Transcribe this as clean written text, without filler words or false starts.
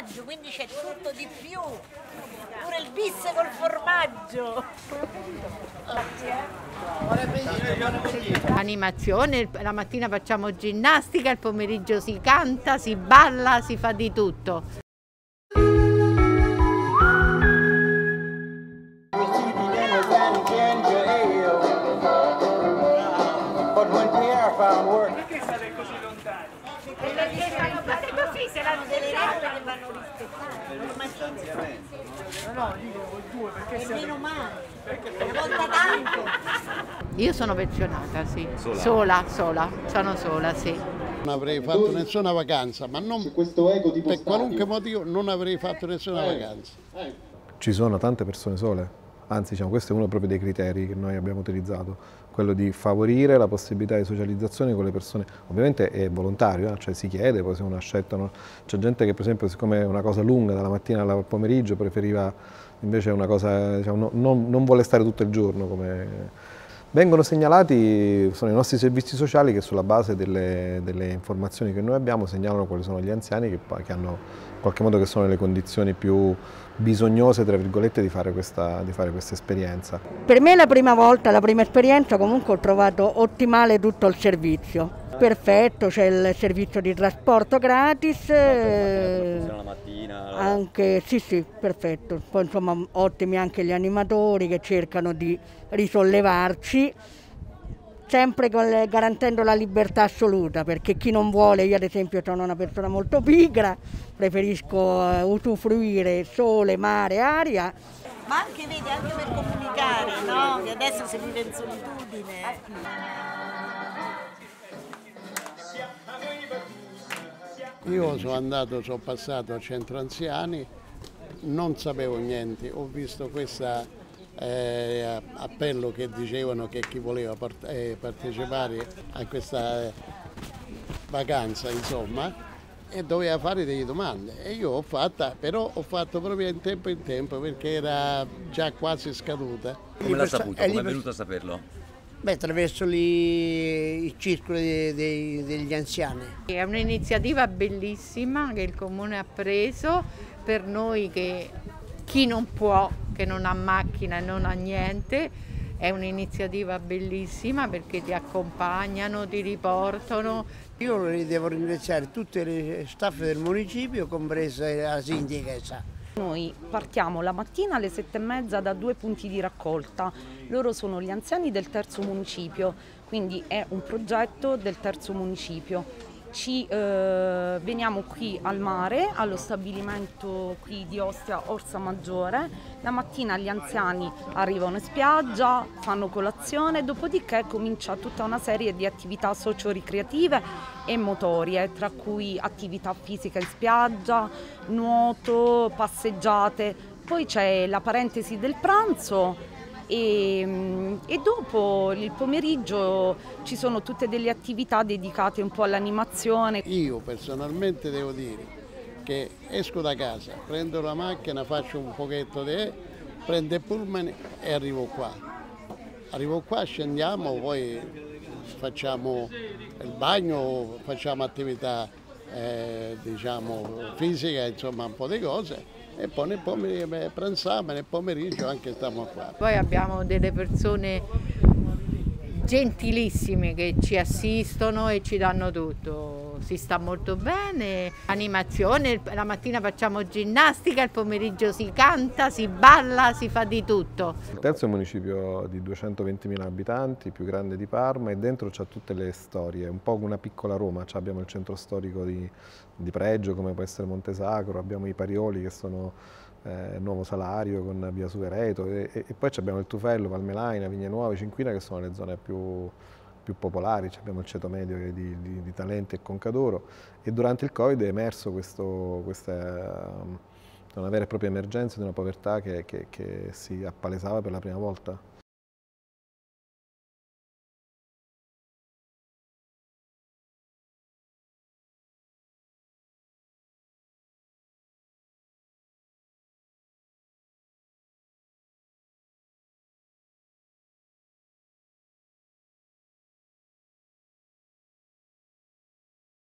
formaggio, quindi c'è tutto di più. Pure il bis col formaggio. Animazione, la mattina facciamo ginnastica, il pomeriggio si canta, si balla, si fa di tutto. Perché state così lontani? Perché così se l'hanno delle regole che vanno rispettate. No, dico il tuo, perché E siete... meno male, una volta tanto. Io sono pensionata, sì. Sola, sono sola, sì. Non avrei fatto nessuna vacanza, ma non per qualunque motivo non avrei fatto nessuna vacanza. Ci sono tante persone sole, anzi diciamo, questo è uno proprio dei criteri che noi abbiamo utilizzato, quello di favorire la possibilità di socializzazione con le persone. Ovviamente è volontario, cioè si chiede, poi se uno accettano. C'è gente che per esempio, siccome è una cosa lunga dalla mattina al pomeriggio, preferiva invece una cosa, diciamo, non vuole stare tutto il giorno. Vengono segnalati, sono i nostri servizi sociali che sulla base delle informazioni che noi abbiamo segnalano quali sono gli anziani che hanno in qualche modo, che sono nelle condizioni più bisognose, tra virgolette, di fare questa esperienza. Per me è la prima volta, la prima esperienza, comunque ho trovato ottimale tutto il servizio. Perfetto, c'è il servizio di trasporto gratis, la mattina. anche, sì, perfetto. Poi insomma ottimi anche gli animatori che cercano di risollevarci, sempre garantendo la libertà assoluta, perché chi non vuole, io ad esempio sono una persona molto pigra, preferisco usufruire sole, mare, aria. Ma anche, vedi, anche per comunicare, no? Che adesso si vive in solitudine. Io sono passato a centro anziani, non sapevo niente, ho visto questo appello che dicevano che chi voleva partecipare a questa vacanza, insomma, e doveva fare delle domande. E io ho fatta, però ho fatto proprio in tempo perché era già quasi scaduta. Come l'ha saputo? Come è venuto a saperlo? Beh, attraverso i circoli degli anziani. È un'iniziativa bellissima che il Comune ha preso per noi, che chi non può, che non ha macchina e non ha niente. È un'iniziativa bellissima perché ti accompagnano, ti riportano. Io devo ringraziare tutte le staff del municipio, compresa la sindaca. Noi partiamo la mattina alle 7:30 da 2 punti di raccolta. Loro sono gli anziani del terzo municipio, quindi è un progetto del terzo municipio. Veniamo qui al mare, allo stabilimento qui di Ostia, Orsa Maggiore. La mattina gli anziani arrivano in spiaggia, fanno colazione, dopodiché comincia tutta una serie di attività socio-ricreative e motorie, tra cui attività fisica in spiaggia, nuoto, passeggiate. Poi c'è la parentesi del pranzo. E dopo il pomeriggio ci sono tutte delle attività dedicate un po' all'animazione. Io personalmente devo dire che esco da casa, prendo la macchina, faccio un pochetto prendo il pullman e arrivo qua. Arrivo qua, scendiamo, poi facciamo il bagno, facciamo attività diciamo fisica, insomma un po' di cose. E poi nel pomeriggio pranziamo e nel pomeriggio anche stiamo qua. Poi abbiamo delle persone gentilissime che ci assistono e ci danno tutto, si sta molto bene. Animazione, la mattina facciamo ginnastica, il pomeriggio si canta, si balla, si fa di tutto. Il terzo è un municipio di 220.000 abitanti, più grande di Parma, e dentro c'ha tutte le storie, un po' una piccola Roma. Abbiamo il centro storico di pregio, come può essere Montesacro, abbiamo i Parioli che sono Nuovo Salario con via Suvereto, e poi abbiamo il Tufello, Valmelaina, Vigne Nuove, Cinquina, che sono le zone più popolari. Abbiamo il ceto medio di Talenti e Concadoro, e durante il Covid è emerso una vera e propria emergenza di una povertà che si appalesava per la prima volta.